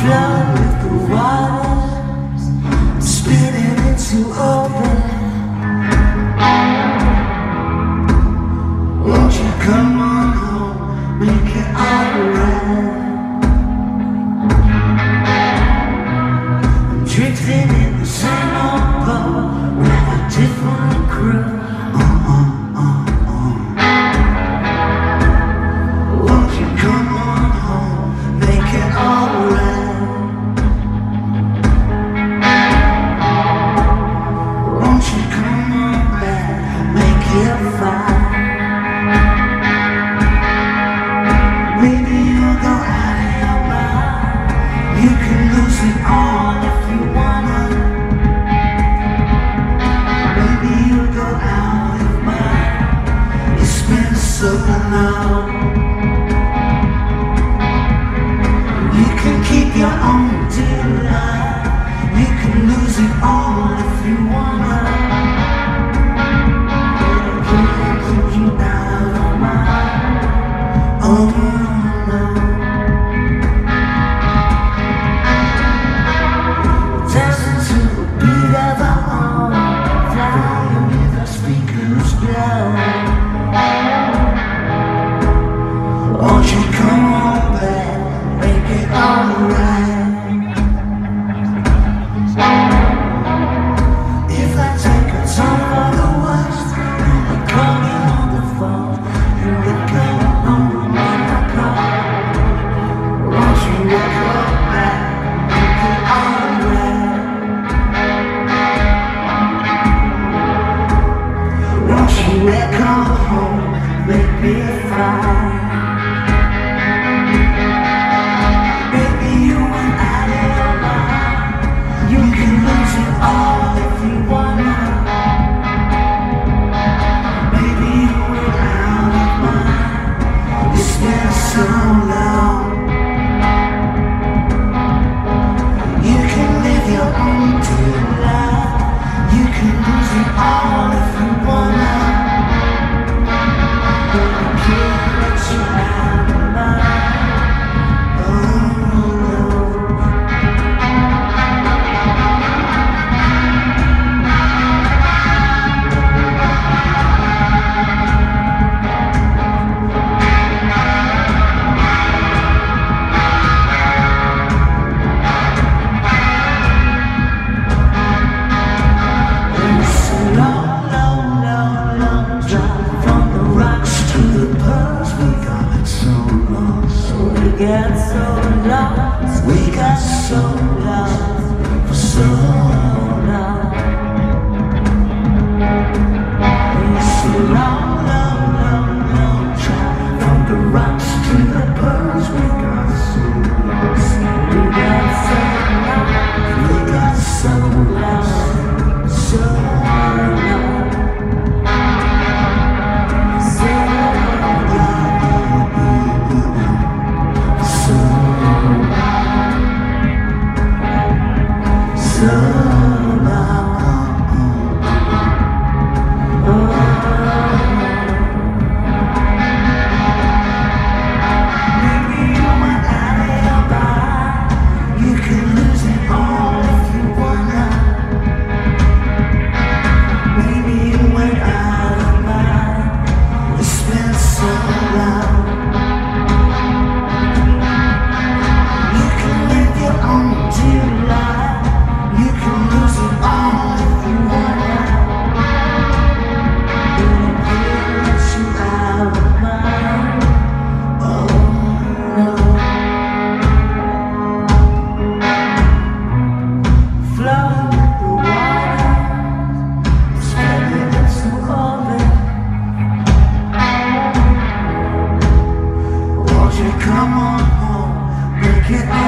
flow with the waters, spinning into orbit. Won't you come on home, make it alright? I'm drifting in the same old boat with a different crew. Won't you come on home, make it alright? Won't you come on back, make it fine? Maybe you'll go out of your mind. You can lose it all if you wanna. Maybe you'll go out of mind. It's been so long. You can keep your own delight. You can lose it all if you wanna. But I can't keep you out of mind. Oh no. Dancing to the beat of our own, flying with our speakers blow. Won't you come on back, make it alright? If I take a turn for the worst, you will call me on the phone. You will come home in my car. Won't you come back, make it alright? Won't you come home, make me fine? Baby, you went out of your mind. You can lose it all if you wanna. Baby, you went out of mind. It's been so long. You can live your own dear life. You can lose it all if you wanna. But I can't let you out of mind. Oh no. It's a long, long, long, long drive from the rocks to the pearls. We got so lost, we got so lost, we got so lost for so long. It's a long, long, long, long drive from the rocks to the pearls. We got so lost, we got so lost, we got so lost, so long. So come on home, make it